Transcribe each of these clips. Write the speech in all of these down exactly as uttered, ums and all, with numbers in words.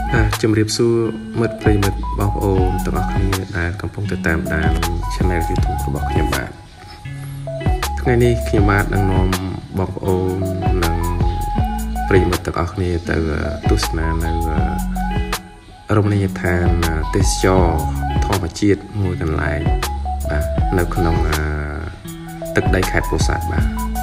ជំរាបសួរមិត្តប្រិយមិត្តបងប្អូនទាំងអស់គ្នាដែលកំពុងតាមដាន Channel YouTube របស់ខ្ញុំបាទថ្ងៃនេះខ្ញុំបាទនឹងនាំបងប្អូននិងប្រិយមិត្តទាំងអស់គ្នាទៅទស្សនានៅរមណីយដ្ឋានទេសចរធម្មជាតិមួយកន្លែងបាទនៅក្នុងទឹកដីខេត្តពោធិ៍សាត់បាទ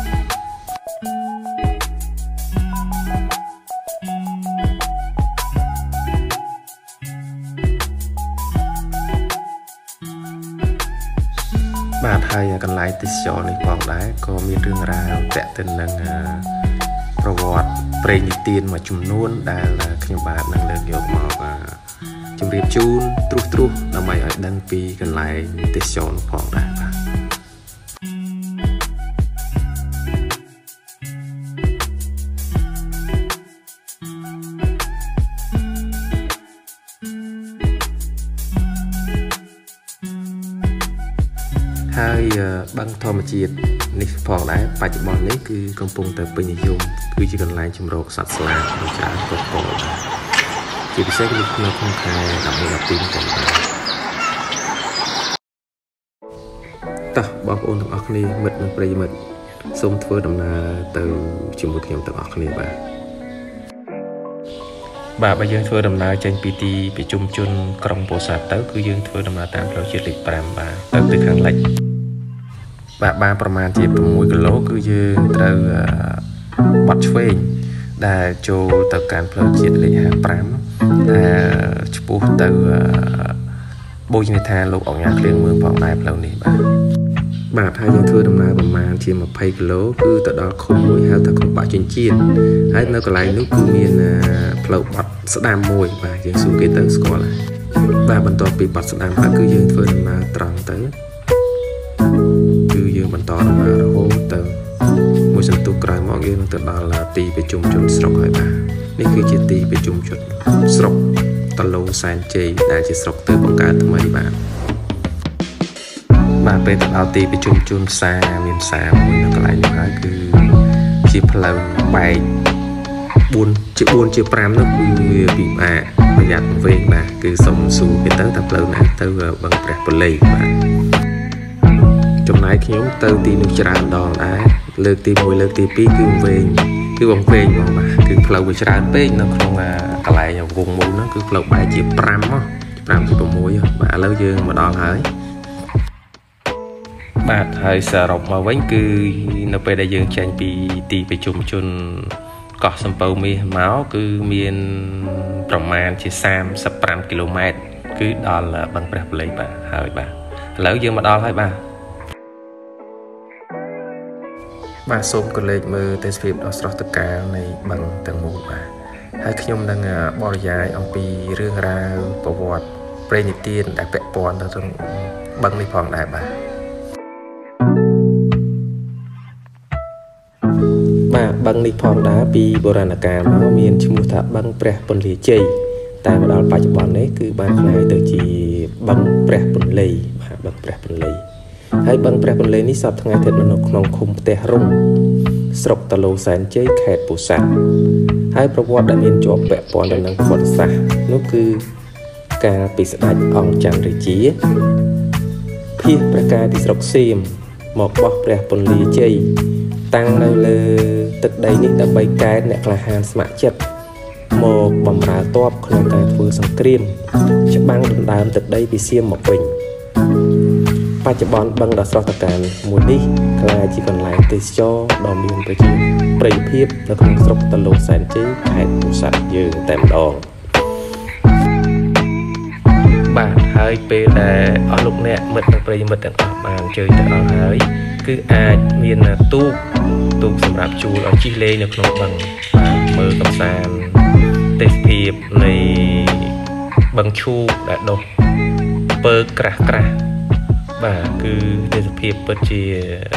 បាទហើយកន្លែងទេសចរនេះផងដែរក៏មានរឿងរ៉ាវទាក់ទិននឹងប្រវត្តិព្រេងនិទានមួយចំនួនដែលខ្ញុំបាទនឹងលើកយកមកជម្រាបជូនត្រួសត្រាសដើម្បីឲ្យដឹងពីកន្លែងទេសចរនោះផងដែរបាទហើយបឹងធម្មជាតិនេះផងដែរបច្ចុប្បន្ននេះគឺកំពុងតែពេញនិយមគឺជាកន្លែងជំរកសត្វស្លាបជាច្រើនកកកជាពិសេសគឺនៅក្នុងខែដប់មួយ ដប់ពីរនេះដែរតោះបងប្អូនទាំងអស់គ្នាមិត្តនិងប្រិយមិត្តសូមធ្វើដំណើរទៅជាមួយខ្ញុំទាំងអស់គ្នាបាទបាទបើយើងធ្វើដំណើរចេញពីទីប្រជុំជនក្រុងពោធិ៍សាត់ទៅគឺយើងធ្វើដំណើរតាមផ្លូវជាតិលេខប្រាំបាទទៅទៅខាងលិចបាទបានប្រមាណជា 6 គីឡូគឺយើងត្រូវបាត់ឆ្វេងដែលចូលទៅកាន់ផ្លូវជាតិលេខห้าสิบห้าដែលឆ្ពោះទៅបូជនីយដ្ឋានលោកអង្គញាឃ្លៀងមើលផងដែរផ្លូវនេះបាទបាទហើយយើងធ្វើដំណើរប្រមាណជា ยี่สิบ គីឡូគឺទៅដល់ឃុំមួយហៅថាឃុំបាក់ចិញ្ចៀនហើយនៅកន្លែងនោះគឺមានផ្លូវបាត់ស្ដាមមួយបាទយើងសួរគេទៅស្គាល់ហើយបាទបន្ទាប់ពីបាត់ស្ដាមហើយគឺយើងធ្វើដំណើរត្រង់ទៅគឺយើងបន្តដំណើររហូតទៅមួយសន្ទុះក្រោយមកយើងនឹងទៅដល់ទីប្រជុំជនស្រុកហើយបាទនេះគឺជាទីប្រជុំជនស្រុកតឡូសែនជ័យដែលជាស្រុកទើបបង្កើតថ្មីបាទបាទពេលទៅដល់ទីប្រជុំជនផ្សារមានផ្សារមួយនៅកន្លែងនោះហើយគឺជាផ្លូវបែក4ជា4ជា5នោះគឺវាពិបាកប្រយ័ត្នវែងបាទគឺសុំសួរគេទៅថាផ្លូវណាទៅបឹងព្រះពលីបាទចំណែកខ្ញុំទៅទីនោះច្រើនដងដែរលើកទីមួយលើកទីពីរគឺវែងគឺវងវែងហ្មងបាទគឺផ្លូវវាច្រើនពេកនៅក្នុងកន្លែងវងមូលហ្នឹងគឺផ្លូវបែកជា5ហ៎5ជា6បាទឥឡូវយើងមកដល់ហើយបាទហើយសរុបមកវិញគឺនៅពេលដែលយើងចេញពីទីប្រជុំជនកោះសំពៅមាសមកគឺមានប្រមាណជាសាមសិបប្រាំគីឡូម៉ែត្រគឺដល់បឹងព្រះពលីបាទហើយបាទឥឡូវយើងមកដល់ហើយបាទបាទសូមកលេចមើលទេសភាពដ៏ស្រស់ត្រកាលនៃបឹងទាំងមូលបាទហើយខ្ញុំនឹងបរិយាយអំពីរឿងរ៉ាវប្រវត្តិព្រេងនិទានដែលពាក់ព័ន្ធទៅនឹងបឹងនេះផងដែរបាទបាទបឹងនេះផងដែរពីបុរាណកាលមកមានឈ្មោះថាបឹងព្រះពន្លាជ័យតែមកដល់បច្ចុប្បន្ននេះគឺបានក្លាយទៅជាបឹងព្រះពន្លីបាទបឹងព្រះពន្លីហើយបឹងព្រះពន្លីនេះសពថ្ងៃស្ថិតនៅក្នុងឃុំផ្ទះរុងស្រុកតឡូសែនជ័យខេត្តពោធិ៍សាត់ហើយប្រវត្តិដែលមានជាប់ពាក់ព័ន្ធទៅនឹងប្រវត្តិសាស្ត្រនោះគឺកាលពីស្ដេចអង្គចន្ទរាជាភៀសព្រះកាយពីស្រុកសៀមមកបោះព្រះពន្លាជ័យតាំងនៅលើទឹកដីនេះដើម្បីកែអ្នកក្លាហានស្ម័គ្រចិត្តមកបម្រើទ័ពក្នុងការធ្វើសង្គ្រាមច្បាំងដណ្ដើមទឹកដីពីសៀមមកវិញបច្ចុប្បន្នបឹងដ៏ស្រស់ត្រកាលមួយនេះក្លាយជាកន្លែងទេសចរដ៏មានប្រជាប្រិយភាពនៅក្នុងស្រុកតឡូសែនជ័យខេត្តពោធិ៍សាត់យើងតែម្ដងបាទហើយពេលដែលអស់លោកអ្នកមិត្តនិងប្រិយមិត្តទាំងអស់បានជើញទៅដល់ហើយគឺអាចមានទូកទូកសម្រាប់ជួលឲ្យជិះលេងនៅក្នុងបឹងបាទមើលកម្សាន្តទេសភាពនៃបឹងឈូកដែលដុះពើក្រាស់ក្រាស់បាទគឺទេសភាពពិតជា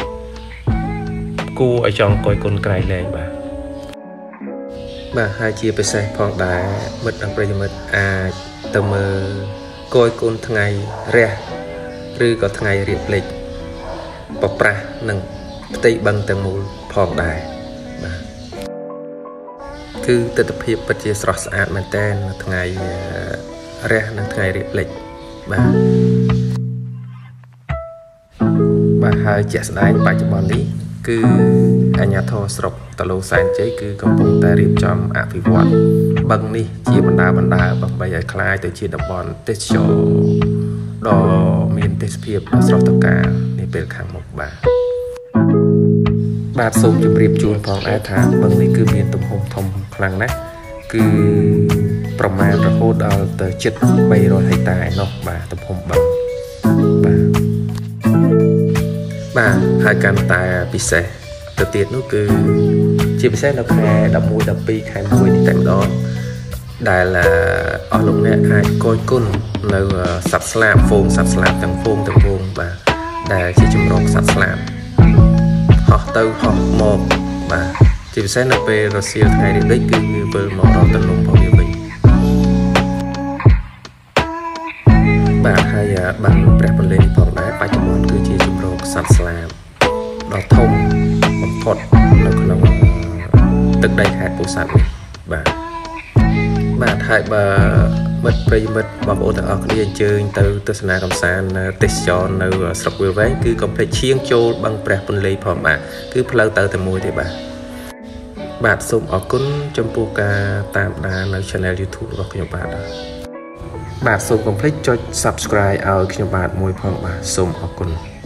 គួរឲ្យចង់កយគុណក្រៃលែងបាទបាទហើយជាពិសេសផងដែរមិត្តនិងប្រិយមិត្តអាចទៅមើលកយគុណថ្ងៃរះឬក៏ថ្ងៃរៀបលេខបប្រាស់និងផ្ទៃបឹងទាំងមូលផងដែរបាទ គឺគឺទិដ្ឋភាពពិតជាស្រស់ស្អាតមែនតើថ្ងៃរះនិងថ្ងៃរៀបលិចបាទបាទហើយជាក់ស្ដែងបច្ចុប្បន្ននេះគឺអាជ្ញាធរស្រុកតាឡូសែនជ័យគឺកំពុងតែរៀបចំអភិវឌ្ឍបឹងនេះជាបណ្ដាបណ្ដាដើម្បីឲ្យคล้ายទៅជាតំបន់ទេសចរដ៏មានទេសភាពដ៏ស្រស់ត្រកាលនាពេលខាងមុខបាទបាទសូមជម្រាបជូនផងដែរថាបឹងនេះគឺមានទំហំធំខ្លាំងណាស់គឺប្រមាណរហូតដល់ទៅជិតបីរយហិកតាឯណោះបាទទំហំបឹងបាទបាទហើយកាន់តែពិសេសទៅទៀតនោះគឺជាពិសេសនៅខែដប់មួយ ដប់ពីរខែមួយនេះតែម្ដងដែលអស់លោកអ្នកអាចគយគន់នៅសត្វស្លាបហ្វូងសត្វស្លាបទាំងហ្វូងទាំងហ្វូងបាទដែលជាចម្រោកសត្វស្លាបហោះទៅហោះមកបាទជាពិសេសនៅពេលរសៀលថ្ងៃរៀបលិចគឺវាវិលមករកតំណងរបស់វាវិញបាទហើយបានព្រះពន្លឺនេះផងដែរបច្ចុប្បន្នគឺជាចម្រោកសត្វស្លាបដ៏ធំបំផុតនៅក្នុងទឹកដីខេត្តពោធិ៍សាត់នេះបាទបាទហើយបើមិត្តប្រិយមិត្តបងប្អូនទាំងអស់គ្នាអញ្ជើញទៅទស្សនាកម្សាន្តទេសចរនៅស្រុកវាលវែងគឺកុំភ្លេចឈៀងចូលបឹងព្រះពន្លឺផងបាទគឺផ្លូវទៅតែមួយទេបាទបាទសូមអរគុណចំពោះការតាមដាននៅ Channel YouTube របស់ខ្ញុំបាទបាទសូមកុំភ្លេចចុច Subscribe ឲ្យខ្ញុំបាទមួយផងបាទសូមអរគុណ